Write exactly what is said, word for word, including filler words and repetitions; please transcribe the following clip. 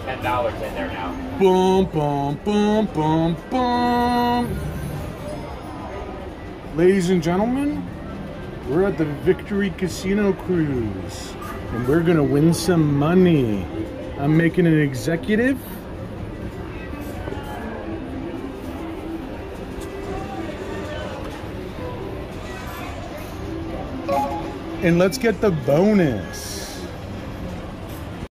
ten dollars in there now. Boom, boom, boom, boom, boom. Ladies and gentlemen, we're at the Victory Casino Cruise, and we're gonna win some money. I'm making an executive. And let's get the bonus.